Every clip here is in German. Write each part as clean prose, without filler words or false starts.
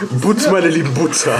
Butz, meine lieben Butzer.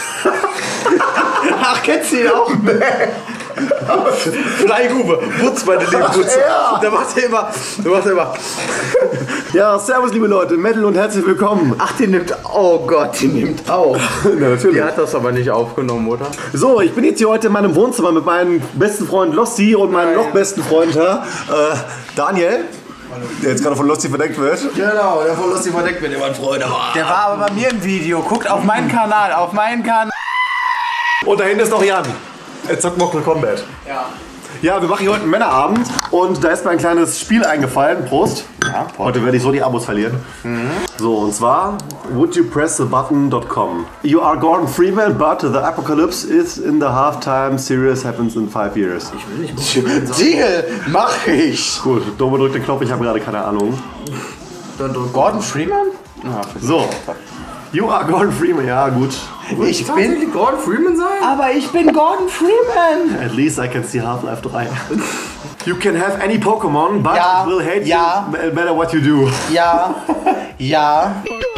Ach, kennst du ihn auch? Nee. Flygrube, Butz, meine lieben Butzer. Ja. Der macht ja immer. Ja, servus liebe Leute, Metal und herzlich willkommen. Ach, die nimmt, oh Gott, die nimmt auf. Ja, natürlich. Die hat das aber nicht aufgenommen, oder? So, ich bin jetzt hier heute in meinem Wohnzimmer mit meinem besten Freund Lossi und meinem noch besten Freund Daniel. Der jetzt gerade von Lossi verdeckt wird. Genau, der von Lossi verdeckt wird, mein Freund. Der war aber bei mir im Video. Guckt auf meinen Kanal, Und da hinten ist noch Jan. Jetzt zockt Mortal Kombat. Ja. Ja, wir machen hier heute einen Männerabend und da ist mir ein kleines Spiel eingefallen. Prost. Ja, heute werde ich so die Abos verlieren. So, und zwar wouldyouppressthebutton.com. You are Gordon Freeman, but the apocalypse is in the halftime series happens in 5 years. Ich will nicht. Deal, mach ich. Gut, Domo drückt den Knopf, ich habe gerade keine Ahnung. Dann drückt Gordon Freeman? Ja, so. You are Gordon Freeman, ja gut. Ich bin Gordon Freeman sein? Aber ich bin Gordon Freeman. At least I can see Half-Life 3. You can have any Pokémon, but ja, it will hate ja, you no matter what you do. Ja, ja,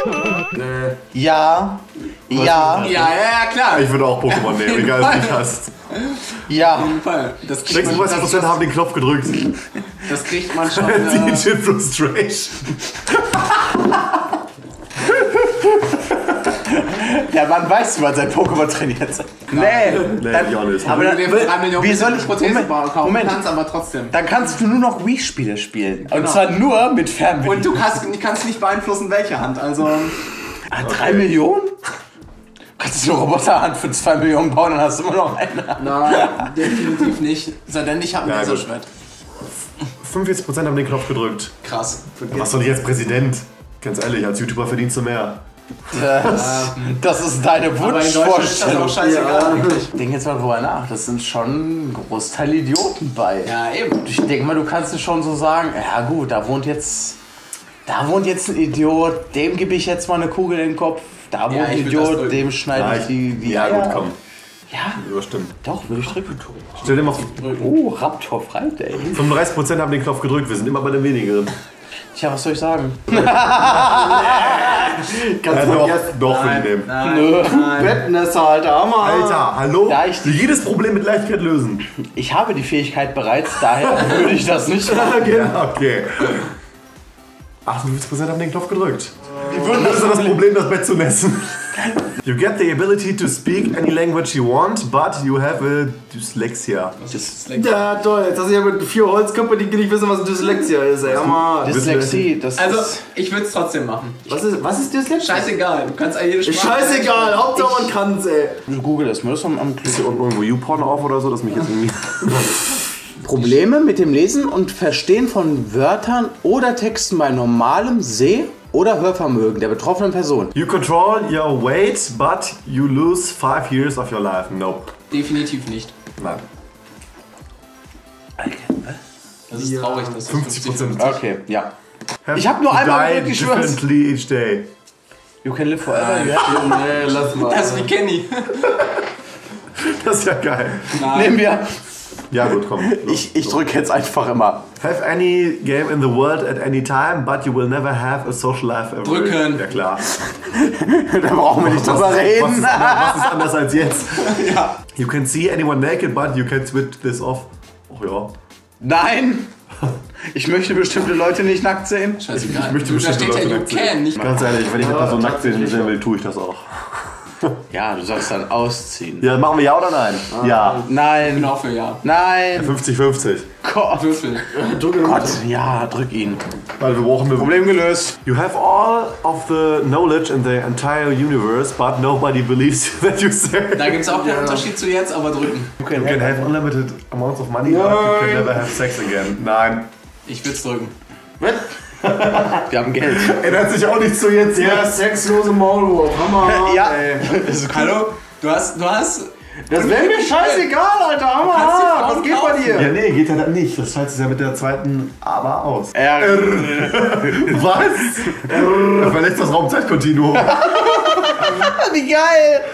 ja, ja. Ja, klar. Ich würde auch Pokémon nehmen, egal was du hast. Ja. Auf jeden Fall. 96% haben den Knopf gedrückt. Das kriegt man schon. DJ Frustration. Der Mann weiß, wie man sein Pokémon trainiert. Nee, ich auch nicht. Aber wir 3 Millionen wie soll ich Prothesen kaufen? Kannst aber trotzdem. Dann kannst du nur noch Wii-Spiele spielen. Und zwar nur mit Fernbedienung. Und du kannst nicht beeinflussen, welche Hand. Also. 3 Millionen? Kannst du eine Roboterhand für 2 Millionen bauen, dann hast du immer noch eine. Nein, definitiv nicht. Sondern ich habe ein Laserschwert. 45% haben den Knopf gedrückt. Krass. Was soll ich als Präsident? Ganz ehrlich, als YouTuber verdienst du mehr. Das ist deine Wunschvorstellung. Ist das auch scheißegal. Ich denke jetzt mal drüber nach. Das sind schon ein Großteil Idioten bei. Ja, eben. Ich denke mal, du kannst es schon so sagen, ja gut, da wohnt jetzt ein Idiot, dem gebe ich jetzt mal eine Kugel in den Kopf. Da wohnt ein Idiot, dem schneide ich die Ja, gut, komm. Ja, überstimmt. Doch, will ich drücken. Stell dir mal vor. Oh, Raptor Friday. 35% haben den Knopf gedrückt, wir sind immer bei den wenigeren. Tja, was soll ich sagen? Kannst du doch will ich nehmen. Nö. Bettnässer, Alter, Hammer. Alter, hallo? Da jedes Problem mit Leichtigkeit lösen. Ich habe die Fähigkeit bereits, daher würde ich das nicht machen. Ja, okay. 58% haben den Knopf gedrückt. Das ist das Problem, das Bett zu messen. You get the ability to speak any language you want, but you have a Dyslexia. Ja, toll. Jetzt hast du ja mit 4 Holzköpfe, die nicht wissen, was Dyslexia ist, ey. Dyslexie, das Also, ist... ich würde es trotzdem machen. Was ist Dyslexia? Scheißegal, du kannst jede Sprache. Scheißegal, Hauptsache man kann's, ey. Google das mal, das am Ist hier unten irgendwo YouPorn auf oder so, dass mich jetzt irgendwie... Probleme mit dem Lesen und Verstehen von Wörtern oder Texten bei normalem Seh- oder Hörvermögen der betroffenen Person. You control your weight, but you lose 5 years of your life. Nope. Definitiv nicht. Nein. Das ist traurig, dass das 50%. Okay, ja. Ich hab nur einmal wirklich geschwört. Differently each day. You can live forever. Nee, lass mal. Das ist wie Kenny. Das ist ja geil. Nehmen wir. Ja gut, komm. Ich drücke jetzt einfach immer. Have any game in the world at any time, but you will never have a social life ever. Drücken. Ja klar. Da brauchen wir nicht drüber reden. Was ist anders als jetzt? Ja. You can see anyone naked, but you can switch this off. Oh ja. Nein! Ich möchte bestimmte Leute nicht nackt sehen. Scheißegal. Ich möchte Da bestimmte steht ja, Leute you nackt sehen. can, nicht. Ganz ehrlich, wenn ich eine Person nackt sehen will, tue ich das auch. Ja, du sollst dann ausziehen. Ja, machen wir ja oder nein? Ja. Nein. Genau für ja. Nein. 50-50. Gott. Würfel. Gott. Ja, drück ihn. Weil wir brauchen eine Problem gelöst. You have all of the knowledge in the entire universe, but nobody believes that you say. Da gibt es auch keinen Unterschied zu jetzt, aber drücken. You can have unlimited amounts of money, but you can never have sex again. Nein. Ich würde es drücken. Wir haben Geld. Ändert sich auch nicht zu jetzt. Der sexlose Maulwurf, Hammer. Ja. Ey. Hallo? Du hast. Das wäre mir scheißegal, Alter, Hammer. Was geht bei dir? Ja, nee, geht ja dann nicht. Das schaltet sich ja mit der zweiten Aber aus. Was? Er verletzt das Raumzeitkontinuum. Wie geil!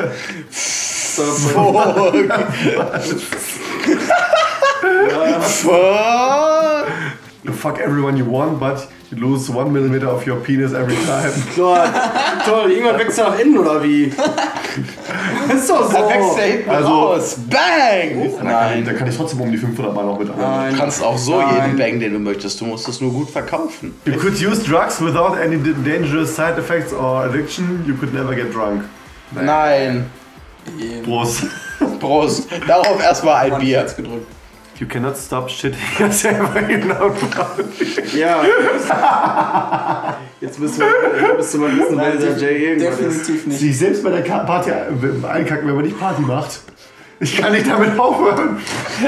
fuck everyone you want, but you lose 1 millimeter of your penis every time. Gott, toll, irgendwann wächst er nach innen oder wie? Das ist doch so. Da wächst der hinten raus. Bang! Nein. Da kann ich trotzdem um die 500 Mal noch mit Du kannst auch so jeden bang, den du möchtest. Du musst es nur gut verkaufen. You could use drugs without any dangerous side effects or addiction. You could never get drunk. Nein. Prost. Prost. Darauf erstmal ein Bier. You cannot stop shitting yourself genau. Ja. Jetzt müsste man wissen, wer der Jay irgendwann ist. Definitiv nicht. Sich selbst bei der Party einkacken, wenn man nicht Party macht. Ich kann nicht damit aufhören.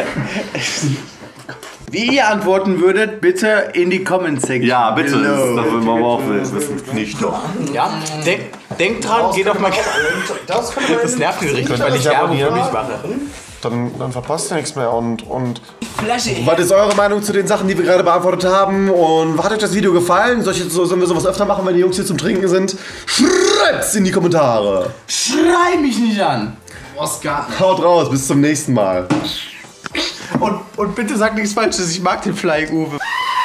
Wie ihr antworten würdet, bitte in die Comment-Section. Ja, bitte. Das wollen wir auch wissen. Nicht doch. Ja, denkt dran, geht auf mein Das nervt mich richtig, weil ich Werbung für mich mache. Dann verpasst ihr nichts mehr und Flasche. was ist eure Meinung zu den Sachen, die wir gerade beantwortet haben? Und hat euch das Video gefallen? Sollen wir sowas öfter machen, wenn die Jungs hier zum Trinken sind? Schreibt's in die Kommentare. Schrei mich nicht an. Oscar. Haut raus, bis zum nächsten Mal. Und bitte sag nichts Falsches, ich mag den Flying Uwe.